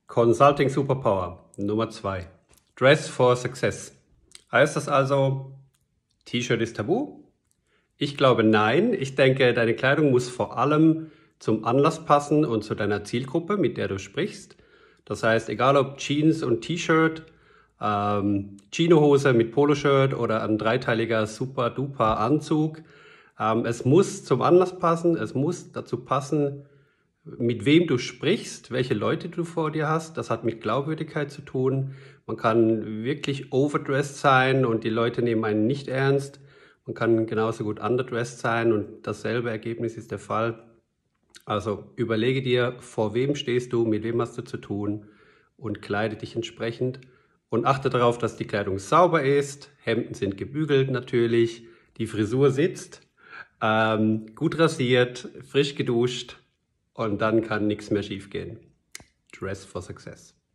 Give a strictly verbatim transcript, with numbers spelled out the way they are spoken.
Consulting Superpower Nummer zwei. Dress for Success. Heißt das also, T-Shirt ist tabu? Ich glaube nein. Ich denke, deine Kleidung muss vor allem zum Anlass passen und zu deiner Zielgruppe, mit der du sprichst. Das heißt, egal ob Jeans und T-Shirt, ähm, Chinohose mit Poloshirt oder ein dreiteiliger super-duper Anzug, ähm, es muss zum Anlass passen, es muss dazu passen, mit wem du sprichst, welche Leute du vor dir hast. Das hat mit Glaubwürdigkeit zu tun. Man kann wirklich overdressed sein und die Leute nehmen einen nicht ernst. Man kann genauso gut underdressed sein und dasselbe Ergebnis ist der Fall. Also überlege dir, vor wem stehst du, mit wem hast du zu tun und kleide dich entsprechend. Und achte darauf, dass die Kleidung sauber ist. Hemden sind gebügelt natürlich, die Frisur sitzt, ähm, gut rasiert, frisch geduscht. Und dann kann nichts mehr schief gehen. Dress for Success.